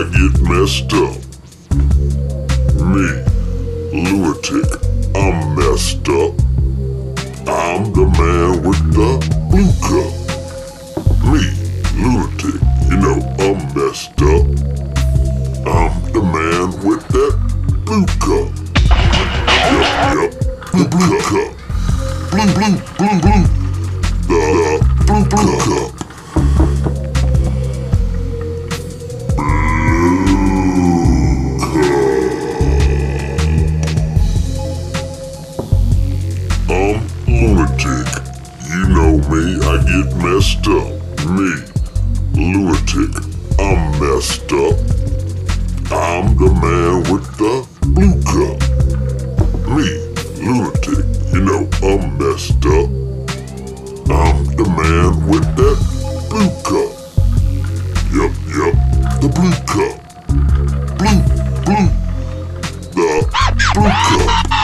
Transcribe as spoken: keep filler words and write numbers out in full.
I get messed up. Me, lunatic, I'm messed up. I'm the man with the blue cup. Me, lunatic, you know I'm messed up. I'm the man with that blue cup. Yup, yup, the blue cup. Blue, blue, blue, blue. The, the blue, blue cup. I'm lunatic. You know me, I get messed up. Me, lunatic, I'm messed up. I'm the man with the blue cup. Me, lunatic, you know I'm messed up. I'm the man with that blue cup. Yup, yup, the blue cup. Blue, blue, the blue cup.